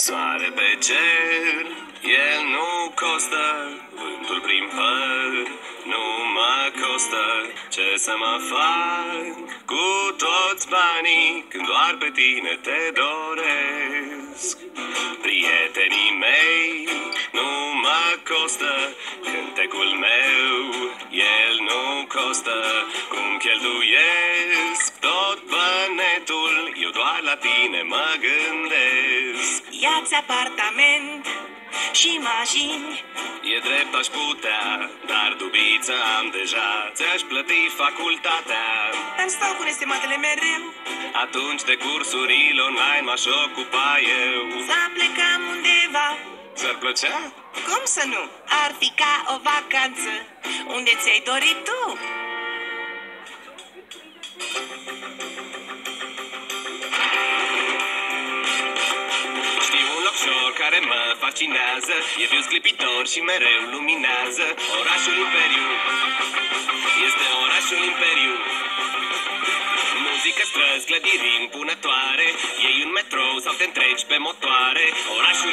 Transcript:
Soare pe cer, el nu costă, vântul prin păr nu mă costă. Ce să mă fac cu toți banii când doar pe tine te doresc? Prietenii mei nu mă costă, cântecul meu el nu costă. Cum cheltuiesc tot bănetul, eu doar la tine mă gândesc. Ia-ți apartament și mașini. E drept aș putea, dar dubiță am deja. Ți-aș plăti facultatea. Îmi stau cu nestematele mereu. Atunci de cursurile online m-aș ocupa eu. Să plecăm undeva. Ți-ar plăcea? Cum să nu? Ar fi ca o vacanță. Unde ți-ai dorit tu? Știu un loc șor care mă fascinează. E viu sclipitor și mereu luminează. Orașul Imperiu este orașul Imperiu. Muzică, străzi, clădiri impunătoare. Iei un metrou sau te întreci pe motoare. Orașul